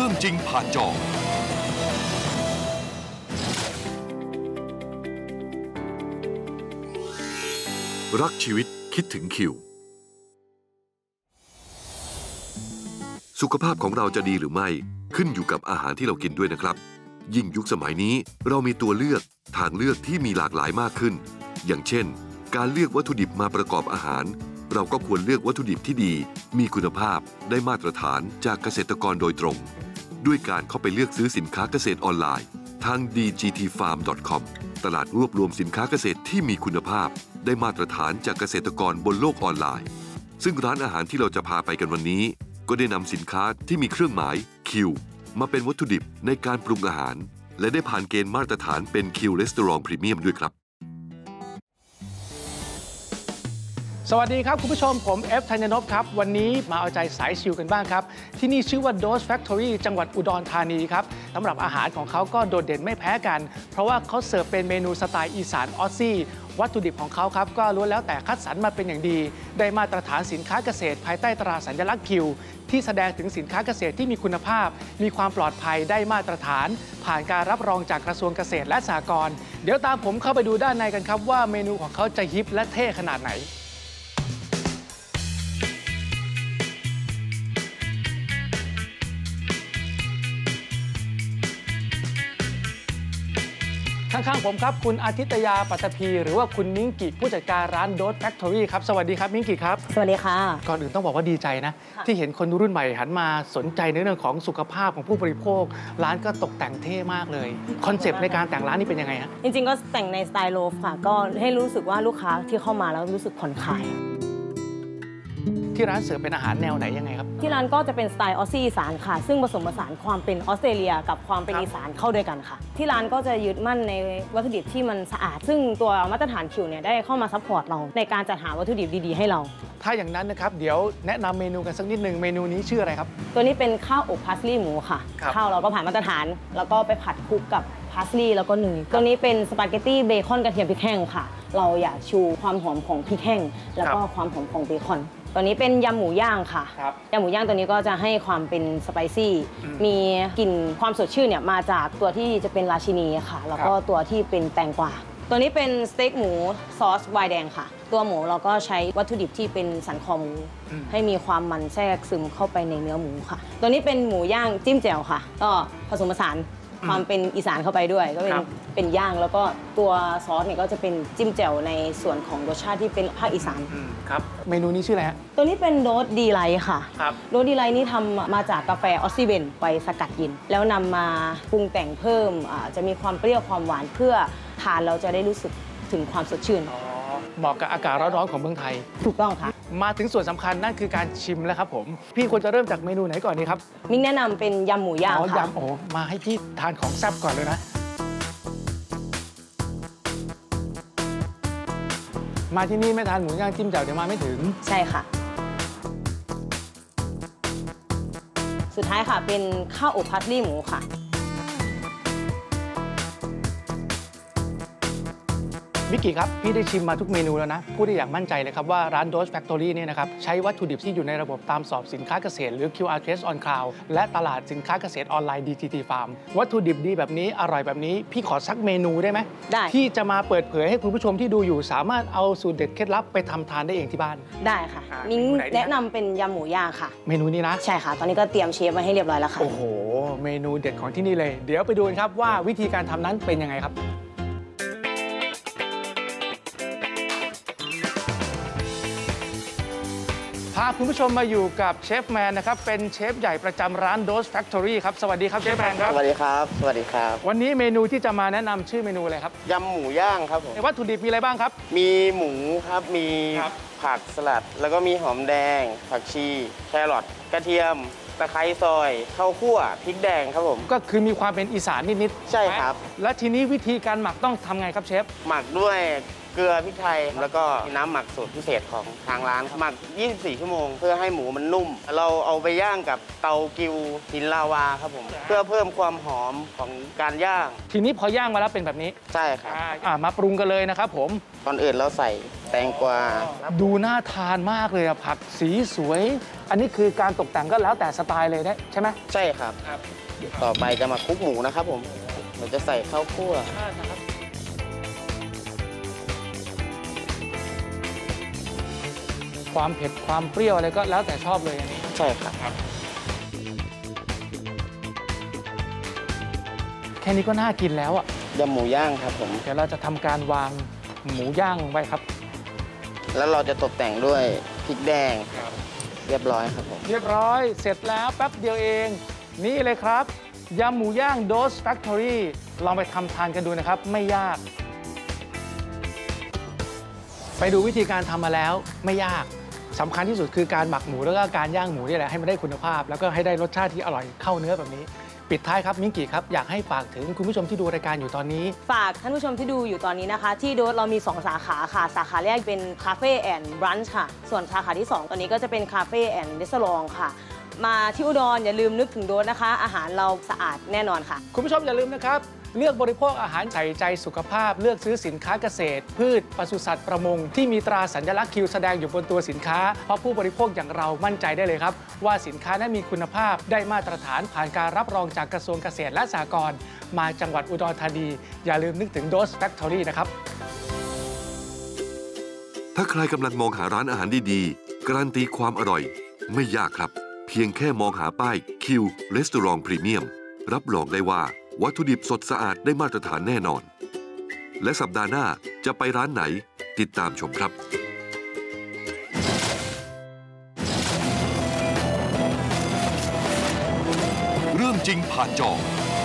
รื่องจริงผ่านจอรักชีวิตคิดถึงคิวสุขภาพของเราจะดีหรือไม่ขึ้นอยู่กับอาหารที่เรากินด้วยนะครับยิ่งยุคสมัยนี้เรามีตัวเลือกทางเลือกที่มีหลากหลายมากขึ้นอย่างเช่นการเลือกวัตถุดิบมาประกอบอาหารเราก็ควรเลือกวัตถุดิบที่ดีมีคุณภาพได้มาตรฐานจากเกษตรกรโดยตรงด้วยการเข้าไปเลือกซื้อสินค้าเกษตรออนไลน์ทาง dgtfarm.com ตลาดรวบรวมสินค้าเกษตรที่มีคุณภาพได้มาตรฐานจากเกษตรกรบนโลกออนไลน์ซึ่งร้านอาหารที่เราจะพาไปกันวันนี้ก็ได้นำสินค้าที่มีเครื่องหมาย Q มาเป็นวัตถุดิบในการปรุงอาหารและได้ผ่านเกณฑ์มาตรฐานเป็น Q Restaurant Premium ด้วยครับสวัสดีครับคุณผู้ชมผมเอฟธัญญนพครับวันนี้มาเอาใจสายชิลกันบ้างครับที่นี่ชื่อว่า Dose Factory จังหวัดอุดรธานีครับสำหรับอาหารของเขาก็โดดเด่นไม่แพ้กันเพราะว่าเขาเสิร์ฟเป็นเมนูสไตล์อีสานออสซี่วัตถุดิบของเขาครับก็ล้วนแล้วแต่คัดสรรมาเป็นอย่างดีได้มาตรฐานสินค้าเกษตรภายใต้ตราสัญลักษณ์คิวที่แสดงถึงสินค้าเกษตรที่มีคุณภาพมีความปลอดภัยได้มาตรฐานผ่านการรับรองจากกระทรวงเกษตรและสหกรณ์เดี๋ยวตามผมเข้าไปดูด้านในกันครับว่าเมนูของเขาจะฮิปและเท่ขนาดไหนข้างๆผมครับคุณอาทิตยาปัตภีหรือว่าคุณมิ้งกิผู้จัดการร้าน Dose Factory ครับสวัสดีครับมิ้งกิครับสวัสดีค่ะก่อนอื่นต้องบอกว่าดีใจนะที่เห็นคนรุ่นใหม่หันมาสนใจในเรื่องของสุขภาพของผู้บริโภคร้านก็ตกแต่งเท่มากเลยคอนเซปต์ในการแต่งร้านนี่เป็นยังไงฮะจริงๆก็แต่งในสไตล์โลฟค่ะก็ให้รู้สึกว่าลูกค้าที่เข้ามาแล้วรู้สึกผ่อนคลายที่ร้านเสิร์ฟเป็นอาหารแนวไหนยังไงครับที่ร้านก็จะเป็นสไตล์ออสซี่อีสานค่ะซึ่งผสมผสานความเป็นออสเตรเลียกับความเป็นอีสานเข้าด้วยกันค่ะที่ร้านก็จะยึดมั่นในวัตถุดิบที่มันสะอาดซึ่งตัวมาตรฐานคิวเนี่ยได้เข้ามาซัพพอร์ตเราในการจัดหาวัตถุดิบดีๆให้เราถ้าอย่างนั้นนะครับเดี๋ยวแนะนำเมนูกันสักนิดหนึ่งเมนูนี้ชื่ออะไรครับตัวนี้เป็นข้าวอบพาสลีย์หมูค่ะข้าวเราก็ผ่านมาตรฐานแล้วก็ไปผัดคลุกกับพาสลีย์แล้วก็เนยตัวนี้เป็นสปาเกตตี้เบคอนกระเทียมพริกแห้งค่ะเราอยากชูความหอมของพริกแห้งแล้วก็ความหอมของเบคอนตัวนี้เป็นยำหมูย่างค่ะยำหมูย่างตัวนี้ก็จะให้ความเป็นสไปซี่มีกลิ่นความสดชื่นเนี่ยมาจากตัวที่จะเป็นราชินีค่ะแล้วก็ตัวที่เป็นแตงกวาตัวนี้เป็นสเต็กหมูซอสไวน์แดงค่ะตัวหมูเราก็ใช้วัตถุดิบที่เป็นสันคอหมูให้มีความมันแทรกซึมเข้าไปในเนื้อหมูค่ะตัวนี้เป็นหมูย่างจิ้มแจ่วค่ะก็ผสมผสานความเป็นอีสานเข้าไปด้วยก็เป็นย่างแล้วก็ตัวซอสเนี่ยก็จะเป็นจิ้มแจ่วในส่วนของรสชาติที่เป็นภาคอีสานครับเมนูนี้ชื่ออะไรฮะตัวนี้เป็นโรสดีไลท์ค่ะโรสดีไลท์นี่ทำมาจากกาแฟออสซิเบนไปสกัดเย็นแล้วนำมาปรุงแต่งเพิ่มจะมีความเปรี้ยวความหวานเพื่อทานเราจะได้รู้สึกถึงความสดชื่นเหมาะกับอากาศร้อนๆของเมืองไทยถูกต้องค่ะมาถึงส่วนสำคัญนั่นคือการชิมแล้วครับผมพี่ควรจะเริ่มจากเมนูไหนก่อนดีครับมิ้งแนะนำเป็นยำหมูย่างค่ะยำมาให้พี่ทานของแซ่บก่อนเลยนะมาที่นี่ไม่ทานหมูย่างจิ้มแจ่วเดี๋ยวมาไม่ถึงใช่ค่ะสุดท้ายค่ะเป็นข้าวอบพาสลีย์หมูค่ะมิกกี้ครับพี่ได้ชิมมาทุกเมนูแล้วนะพูดได้อย่างมั่นใจเลยครับว่าร้าน Dose Factory เนี่ยนะครับใช้วัตถุดิบที่อยู่ในระบบตามสอบสินค้าเกษตรหรือ QR Trace on Cloud และตลาดสินค้าเกษตรออนไลน์ DGT Farm วัตถุดิบดีแบบนี้อร่อยแบบนี้พี่ขอสักเมนูได้ไหมได้ที่จะมาเปิดเผยให้คุณผู้ชมที่ดูอยู่สามารถเอาสูตรเด็ดเคล็ดลับไปทำทานได้เองที่บ้านได้ค่ะมิ้งแนะนำเป็นยำหมูย่างค่ะเมนูนี้นะใช่ค่ะตอนนี้ก็เตรียมเชฟไว้ให้เรียบร้อยแล้วค่ะโอ้โหเมนูเด็ดของที่นี่เลยเดี๋ยวไปดูกันครับว่าวิธีการทำนั้นเป็นยังไงครับพาคุณผู้ชมมาอยู่กับเชฟแมนนะครับเป็นเชฟใหญ่ประจำร้าน Dose Factory ครับสวัสดีครับเชฟแมนครับสวัสดีครับสวัสดีครับวันนี้เมนูที่จะมาแนะนำชื่อเมนูอะไรครับยำหมูย่างครับผมวัตถุดิบมีอะไรบ้างครับมีหมูครับมีผักสลัดแล้วก็มีหอมแดงผักชีแครอทกระเทียมตะไคร้ซอยข้าวคั่วพริกแดงครับผมก็คือมีความเป็นอีสานนิดๆใช่ครับและทีนี้วิธีการหมักต้องทำไงครับเชฟหมักด้วยเกลือพริกไทยแล้วก็น้ำหมักสูตรพิเศษของทางร้านหมัก 24 ชั่วโมง เพื่อให้หมูมันนุ่ม เราเอาไปย่างกับเตากิวหินลาวาครับผมเพื่อเพิ่มความหอมของการย่างทีนี้พอย่างมาแล้วเป็นแบบนี้ใช่ครับมาปรุงกันเลยนะครับผมก่อนอื่นเราใส่แตงกวาดูน่าทานมากเลยอะผักสีสวย อันนี้คือการตกแต่งก็แล้วแต่สไตล์เลยได้ใช่ไหมใช่ครับต่อไปจะมาคลุกหมูนะครับผมเราจะใส่ข้าวคั่วความเผ็ดความเปรี้ยวอะไรก็แล้วแต่ชอบเลยอันนี้ใช่ครับแค่นี้ก็น่ากินแล้วอะยำหมูย่างครับผมเดี๋ยวเราจะทำการวางหมูย่างไว้ครับแล้วเราจะตกแต่งด้วยพริกแดงเรียบร้อยครับผมเรียบร้อยเสร็จแล้วแป๊บเดียวเอง นี่เลยครับยำหมูย่าง Dose Factory ลองไปทำทานกันดูนะครับไม่ยาก ไปดูวิธีการทำมาแล้วไม่ยากสำคัญที่สุดคือการหมักหมูแล้วก็การย่างหมูนี่แหละให้มันได้คุณภาพ แล้วก็ให้ได้รสชาติที่อร่อยเข้าเนื้อแบบนี้ ปิดท้ายครับมิงกี้ครับอยากให้ฝากถึงคุณผู้ชมที่ดูรายการอยู่ตอนนี้ฝากท่านผู้ชมที่ดูอยู่ตอนนี้นะคะ ที่โดสเรามี 2 สาขาค่ะ สาขาแรกเป็นคาเฟ่แอนด์บรันช์ค่ะ ส่วนสาขาที่ 2 ตอนนี้ก็จะเป็นคาเฟ่แอนด์รีสอร์ทค่ะ มาที่อุดรอย่าลืมนึกถึงโดสนะคะ อาหารเราสะอาดแน่นอนค่ะคุณผู้ชมอย่าลืมนะครับเลือกบริโภคอาหารใส่ใจสุขภาพ เลือกซื้อสินค้าเกษตร พืชปศุสัตว์ประมงที่มีตราสัญลักษณ์คิวแสดงอยู่บนตัวสินค้าเพราะผู้บริโภคอย่างเรามั่นใจได้เลยครับว่าสินค้านั้นมีคุณภาพได้มาตรฐานผ่านการรับรองจากกระทรวงเกษตรและสหกรณ์มาจังหวัดอุดรธานีอย่าลืมนึกถึง Dose Factory นะครับถ้าใครกำลังมองหาร้านอาหารดีๆ การันตีความอร่อย ไม่ยากครับ เพียงแค่มองหาป้ายคิวรีสอร์ทพรีเมียมรับรองได้ว่าวัตถุดิบสดสะอาดได้มาตรฐานแน่นอน และสัปดาห์หน้าจะไปร้านไหนติดตามชมครับ เรื่องจริงผ่านจอ